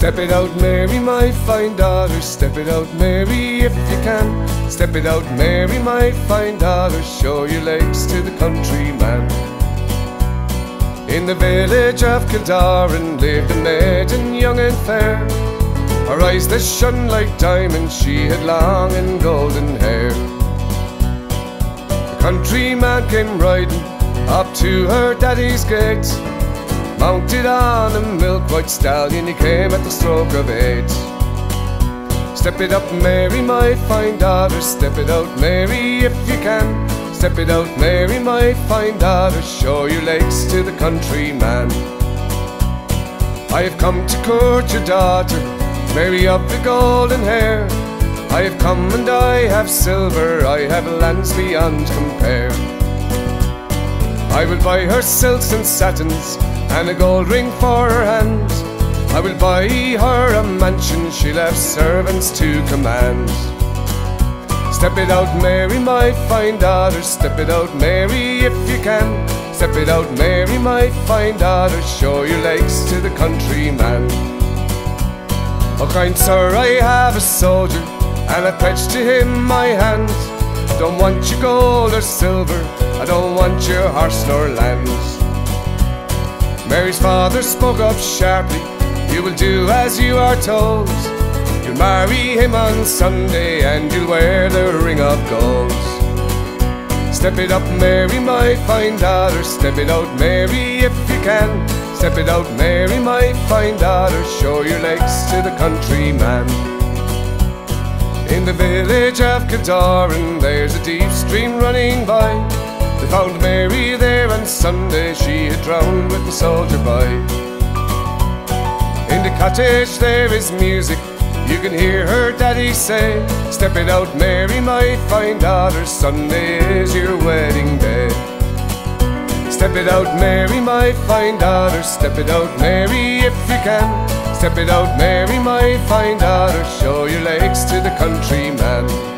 Step it out, Mary, my fine daughter. Step it out, Mary, if you can. Step it out, Mary, my fine daughter. Show your legs to the countryman. In the village of Kildoran lived a maiden young and fair. Her eyes that shone like diamonds, she had long and golden hair. The countryman came riding up to her daddy's gate. Mounted on a milk-white stallion, he came at the stroke of 8. Step it up, Mary, my fine daughter. Step it out, Mary, if you can. Step it out, Mary, my fine daughter. Show your legs to the countryman. I have come to court your daughter, Mary of the golden hair. I have come and I have silver, I have lands beyond compare. I will buy her silks and satins and a gold ring for her hand. I will buy her a mansion, she'll have servants to command. Step it out, Mary, my fine daughter. Step it out, Mary, if you can. Step it out, Mary, my fine daughter. Show your legs to the countryman. Oh, kind sir, I have a soldier, and I pledge to him my hand. Don't want your gold or silver, I don't want your horse nor land. Mary's father spoke up sharply, you will do as you are told. You'll marry him on Sunday and you'll wear the ring of gold. Step it up, Mary, my fine daughter. Step it out, Mary, if you can. Step it out, Mary, my fine daughter. Show your legs to the countryman. In the village of Kildoran there's a deep stream running by. They found Mary there on Sunday, she had drowned with the soldier by. In the cottage there is music, you can hear her daddy say, step it out, Mary, my fine daughter, Sunday is your wedding day. Step it out, Mary, my fine daughter. Step it out, Mary, if you can. Step it out, Mary, my fine daughter. Show your legs to the countryman.